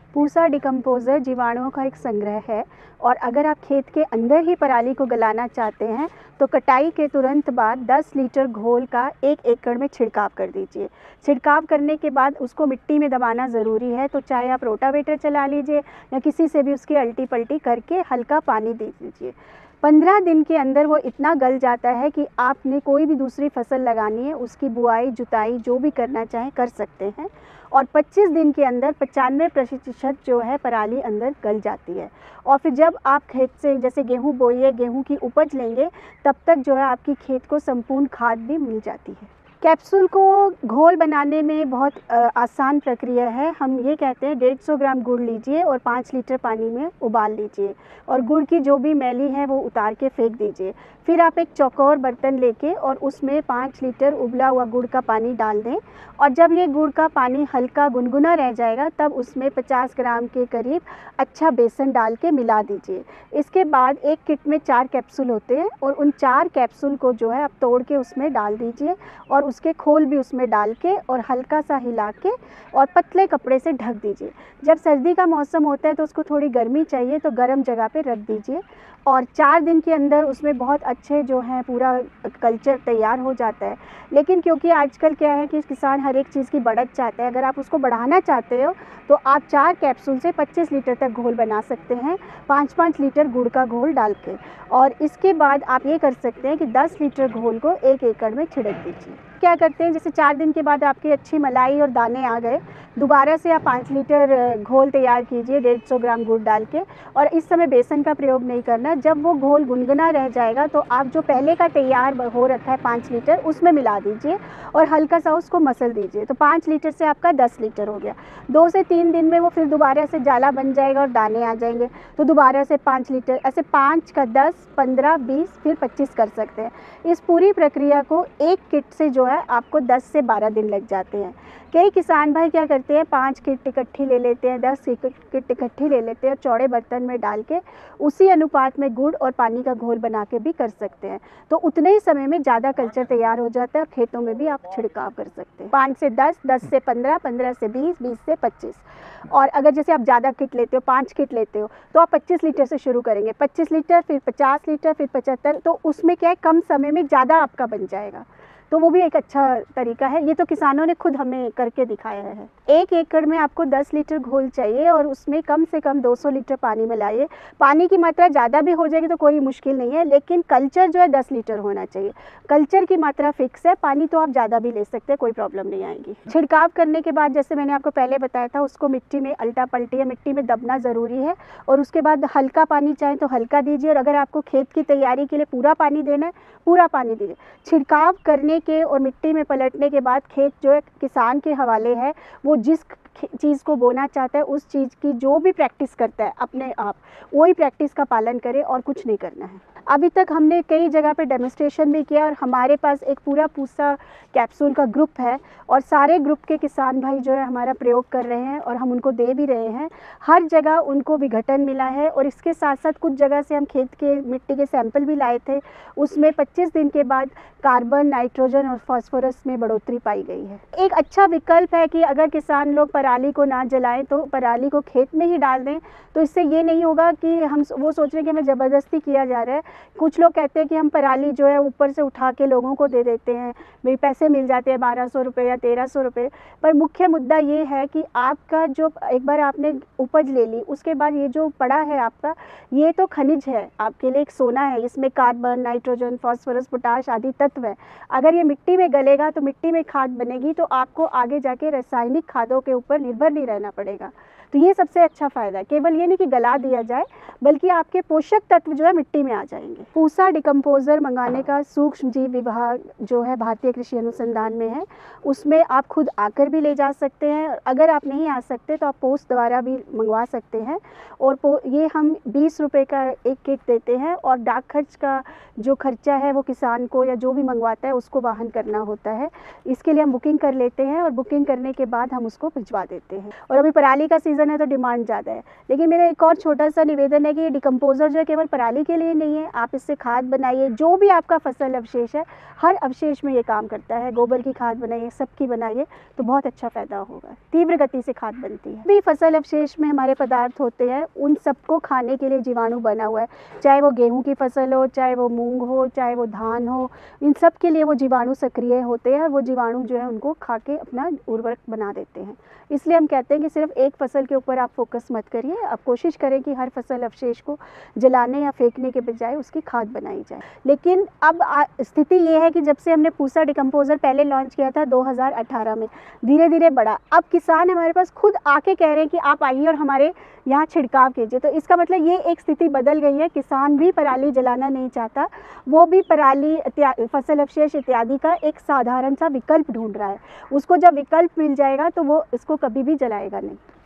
Pusa decomposer जीवाणुओं का एक संग्रह है और अगर आप खेत के अंदर ही पराली को गलाना चाहते हैं तो कटाई के तुरंत बाद 10 लीटर घोल का 1 एकड़ में छिड़काव कर दीजिए। छिड़काव करने के बाद उसको मिट्टी में दबाना ज़रूरी है, तो चाहे आप रोटावेटर चला लीजिए या किसी से भी उसकी अल्टी पल्टी करके हल्का पानी दे दीजिए। 15 दिन के अंदर वो इतना गल जाता है कि आपने कोई भी दूसरी फसल लगानी है उसकी बुआई जुताई जो भी करना चाहें कर सकते हैं और 25 दिन के अंदर 95% जो है पराली अंदर गल जाती है। और फिर जब आप खेत से जैसे गेहूँ बोइए, गेहूँ की उपज लेंगे, तब तक जो है आपकी खेत को संपूर्ण खाद भी मिल जाती है। कैप्सूल को घोल बनाने में बहुत आसान प्रक्रिया है। हम ये कहते हैं 150 ग्राम गुड़ लीजिए और 5 लीटर पानी में उबाल लीजिए और गुड़ की जो भी मैली है वो उतार के फेंक दीजिए। फिर आप एक चौकोर बर्तन लेके और उसमें 5 लीटर उबला हुआ गुड़ का पानी डाल दें और जब ये गुड़ का पानी हल्का गुनगुना रह जाएगा तब उसमें 50 ग्राम के करीब अच्छा बेसन डाल के मिला दीजिए। इसके बाद एक किट में 4 कैप्सूल होते हैं और उन 4 कैप्सूल को जो है आप तोड़ के उसमें डाल दीजिए और उसके खोल भी उसमें डाल के और हल्का सा हिला के और पतले कपड़े से ढक दीजिए। जब सर्दी का मौसम होता है तो उसको थोड़ी गर्मी चाहिए तो गर्म जगह पे रख दीजिए और 4 दिन के अंदर उसमें बहुत अच्छे जो हैं पूरा कल्चर तैयार हो जाता है। लेकिन क्योंकि आजकल क्या है कि किसान हर एक चीज़ की बढ़त चाहता है, अगर आप उसको बढ़ाना चाहते हो तो आप 4 कैप्सूल से 25 लीटर तक घोल बना सकते हैं, 5-5 लीटर गुड़ का घोल डाल के। और इसके बाद आप ये कर सकते हैं कि 10 लीटर घोल को 1 एकड़ में छिड़क दीजिए। क्या करते हैं, जैसे 4 दिन के बाद आपकी अच्छी मलाई और दाने आ गए, दोबारा से आप 5 लीटर घोल तैयार कीजिए 150 ग्राम गुड़ डाल के और इस समय बेसन का प्रयोग नहीं करना। जब वो घोल गुनगुना रह जाएगा तो आप जो पहले का तैयार हो रखा है 5 लीटर उसमें मिला दीजिए और हल्का सा उसको मसल दीजिए। तो 5 लीटर से आपका 10 लीटर हो गया। 2 से 3 दिन में वो फिर दोबारा से जाला बन जाएगा और दाने आ जाएंगे, तो दोबारा से 5 लीटर, ऐसे 5 का 10, 15, 20 फिर 25 कर सकते हैं। इस पूरी प्रक्रिया को एक किट से जो है आपको 10 से 12 दिन लग जाते हैं। कई किसान भाई क्या करते हैं, 5 किट इकट्ठी ले लेते हैं, 10 किट इकट्ठी ले लेते हैं और चौड़े बर्तन में डाल के उसी अनुपात में गुड़ और पानी का घोल बना के भी कर सकते हैं। तो उतने ही समय में ज़्यादा कल्चर तैयार हो जाता है और खेतों में भी आप छिड़काव कर सकते हैं। 5 से 10, 10 से 15, 15 से 20, 20 से 25। और अगर जैसे आप ज़्यादा किट लेते हो, 5 किट लेते हो, तो आप 25 लीटर से शुरू करेंगे, 25 लीटर, फिर 50 लीटर, फिर 75, तो उसमें क्या है कम समय में ज़्यादा आपका बन जाएगा। तो वो भी एक अच्छा तरीका है। ये तो किसानों ने खुद हमें करके दिखाया है। 1 एकड़ में आपको 10 लीटर घोल चाहिए और उसमें कम से कम 200 लीटर पानी मिलाइए। पानी की मात्रा ज़्यादा भी हो जाएगी तो कोई मुश्किल नहीं है, लेकिन कल्चर जो है 10 लीटर होना चाहिए। कल्चर की मात्रा फिक्स है, पानी तो आप ज़्यादा भी ले सकते हैं, कोई प्रॉब्लम नहीं आएगी। छिड़काव करने के बाद जैसे मैंने आपको पहले बताया था, उसको मिट्टी में अल्टा पल्टी या मिट्टी में दबना ज़रूरी है और उसके बाद हल्का पानी चाहें तो हल्का दीजिए और अगर आपको खेत की तैयारी के लिए पूरा पानी देना है, पूरा पानी दीजिए। छिड़काव करने के और मिट्टी में पलटने के बाद खेत जो है किसान के हवाले है, वो जिस चीज़ को बोना चाहता है उस चीज़ की जो भी प्रैक्टिस करता है अपने आप, वही प्रैक्टिस का पालन करे और कुछ नहीं करना है। अभी तक हमने कई जगह पे डेमोन्स्ट्रेशन भी किया और हमारे पास एक पूरा पूसा कैप्सूल का ग्रुप है और सारे ग्रुप के किसान भाई जो है हमारा प्रयोग कर रहे हैं और हम उनको दे भी रहे हैं। हर जगह उनको विघटन मिला है और इसके साथ साथ कुछ जगह से हम खेत के मिट्टी के सैंपल भी लाए थे, उसमें 25 दिन के बाद कार्बन, नाइट्रोजन और फास्फोरस में बढ़ोतरी पाई गई है। एक अच्छा विकल्प है कि अगर किसान लोग पराली को ना जलाएं तो पराली को खेत में ही डाल दें, तो इससे ये नहीं होगा कि हम वो सोच रहे हैं कि हमें ज़बरदस्ती किया जा रहा है। कुछ लोग कहते हैं कि हम पराली जो है ऊपर से उठा के लोगों को दे देते हैं, भाई पैसे मिल जाते हैं 1200 रुपये या 1300 रुपये। पर मुख्य मुद्दा ये है कि आपका जो एक बार आपने उपज ले ली, उसके बाद ये जो पड़ा है आपका, ये तो खनिज है, आपके लिए एक सोना है। इसमें कार्बन, नाइट्रोजन, फास्फोरस, पोटाश आदि तत्व है। अगर ये मिट्टी में गलेगा तो मिट्टी में खाद बनेगी, तो आपको आगे जाके रासायनिक खादों के ऊपर निर्भर नहीं रहना पड़ेगा। तो ये सबसे अच्छा फ़ायदा है। केवल ये नहीं कि गला दिया जाए, बल्कि आपके पोषक तत्व जो है मिट्टी में आ जाएंगे। पूसा डिकम्पोज़र मंगाने का सूक्ष्म जीव विभाग जो है भारतीय कृषि अनुसंधान में है, उसमें आप खुद आकर भी ले जा सकते हैं। अगर आप नहीं आ सकते तो आप पोस्ट द्वारा भी मंगवा सकते हैं और ये हम 20 रुपये का एक किट देते हैं और डाक खर्च का जो खर्चा है वो किसान को या जो भी मंगवाता है उसको वहन करना होता है। इसके लिए हम बुकिंग कर लेते हैं और बुकिंग करने के बाद हम उसको भिजवा देते हैं। और अभी पराली का सीज़न है तो डिमांड ज़्यादा है, लेकिन मेरा एक और छोटा सा निवेदन है कि ये डिकम्पोज़र जो है केवल पराली के लिए नहीं है, आप इससे खाद बनाइए। जो भी आपका फसल अवशेष है, हर अवशेष में ये काम करता है। गोबर की खाद बनाइए, सबकी बनाइए, तो बहुत अच्छा फ़ायदा होगा। तीव्र गति से खाद बनती है। भी फसल अवशेष में हमारे पदार्थ होते हैं, उन सबको खाने के लिए जीवाणु बना हुआ है। चाहे वो गेहूँ की फसल हो, चाहे वो मूँग हो, चाहे वो धान हो, इन सब के लिए वो जीवाणु सक्रिय होते हैं। वो जीवाणु जो है उनको खा के अपना उर्वरक बना देते हैं। इसलिए हम कहते हैं कि सिर्फ एक फसल के ऊपर आप फोकस मत करिए। आप कोशिश करें कि हर फसल अवशेष को जलाने या फेंकने के बजाय उसकी खाद बनाई जाए। लेकिन अब स्थिति ये है कि जब से हमने पूसा डिकम्पोज़र पहले लॉन्च किया था 2018 में, धीरे धीरे बढ़ा। अब किसान हमारे पास खुद आके कह रहे हैं कि आप आइए और हमारे यहाँ छिड़काव कीजिए। तो इसका मतलब ये एक स्थिति बदल गई है। किसान भी पराली जलाना नहीं चाहता, वो भी पराली फसल अवशेष इत्यादि का एक साधारण सा विकल्प ढूंढ रहा है। उसको जब विकल्प मिल जाएगा तो वो इसको कभी भी जलाएगा नहीं।